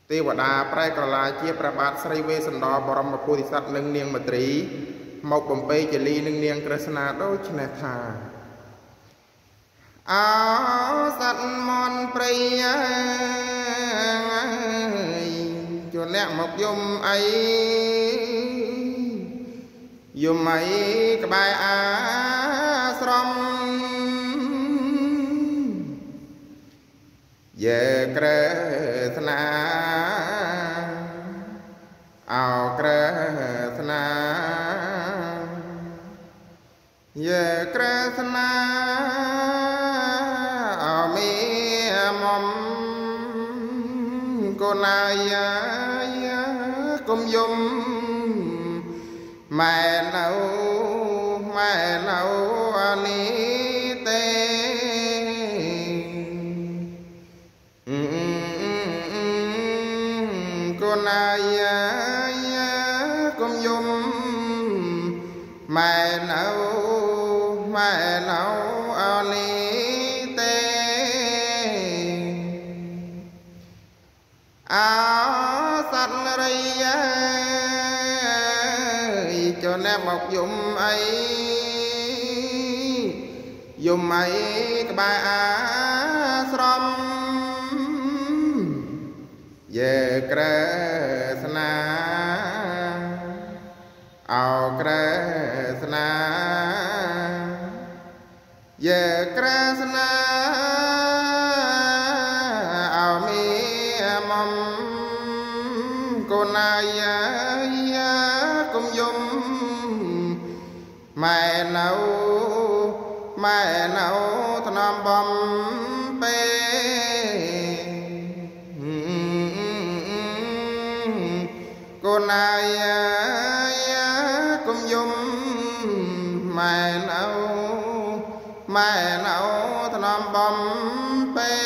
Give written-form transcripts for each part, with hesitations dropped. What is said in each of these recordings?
ទេវតាប្រែក្រឡាជាព្រះបាទស្រីវេស្សន្តរបរមពុទ្ធិសត្វនិងនាងមទ្រីមកបំពេជលីនឹងនាងក្រស្នាដូច្នេះថាអោសត្វមន់ព្រៃជួនអ្នកមកយំអីយំអីក្បែរអាស្រមយើក្រែស្នាអោក្រែស្នាយើក្រែស្នាអមីមុំកូនអាយាគុំយំម៉ែនៅអានេះទេកូនអាយាគុំយំម៉ែនៅអានេះទេអោសត្វរីចុះអ្នកមកយំអីក្បែរអាស្រមយើក្រែស្នាអោក្រែស្នាយើក្រែស្នាអោមីមុំកូនអាយាគុំយំម៉ែនៅថ្នមបំពេកូនអាយាគុំយំម៉ែនៅថ្នមបំពេ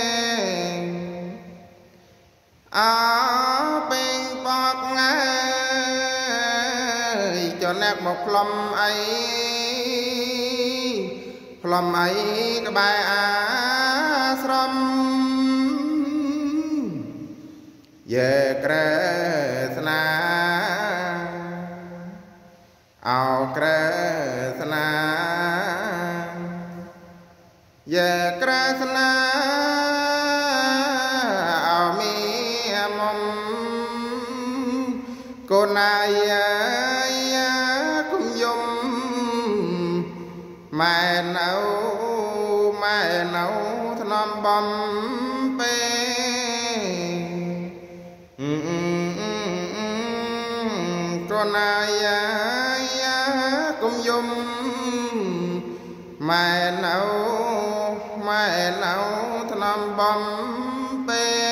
អើពេញបកងាយចុះអ្នកមកផ្លុំអីក្បែរអាស្រមយើក្រែស្នាអោក្រែស្នាយើក្រែស្នាអោមីមុំកូនអាយាគុំយំម៉ែនៅថ្នមបំពេកូនអាយាគុំយំម៉ែនៅថ្នមបំពេ